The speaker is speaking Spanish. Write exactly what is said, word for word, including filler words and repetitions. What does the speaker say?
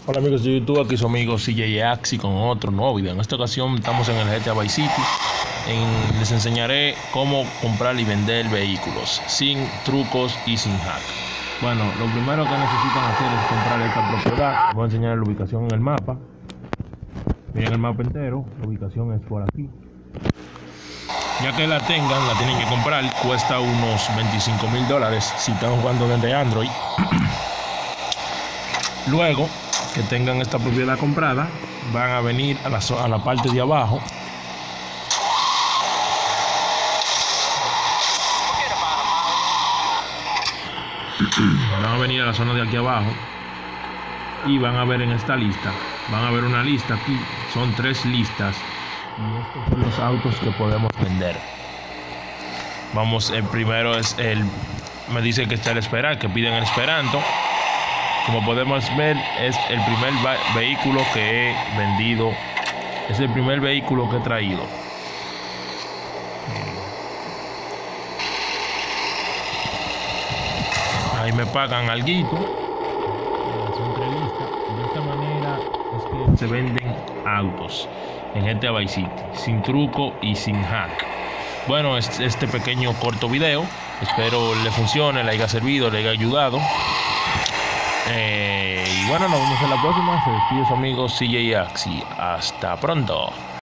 Hola amigos de YouTube, aquí su amigo C J Axi con otro nuevo video. En esta ocasión estamos en el G T A Vice City. En, les enseñaré cómo comprar y vender vehículos sin trucos y sin hack. Bueno, lo primero que necesitan hacer es comprar esta propiedad. Voy a enseñar la ubicación en el mapa. Miren el mapa entero, la ubicación es por aquí. Ya que la tengan, la tienen que comprar. Cuesta unos veinticinco mil dólares si están jugando desde Android. Luego que tengan esta propiedad comprada, van a venir a la, a la parte de abajo. Van a venir a la zona de aquí abajo y van a ver en esta lista, van a ver una lista aquí, son tres listas y estos son los autos que podemos vender. Vamos, el primero es el, me dice que está el esperar, que piden el esperanto. Como podemos ver, es el primer vehículo que he vendido, es el primer vehículo que he traído. Ahí me pagan alguito. De esta manera es que se venden autos en G T A Vice City, sin truco y sin hack. Bueno, este pequeño corto video, espero le funcione, le haya servido, le haya ayudado. Eh, y bueno, nos vemos en la próxima. Se despide su amigo C J Axi. Hasta pronto.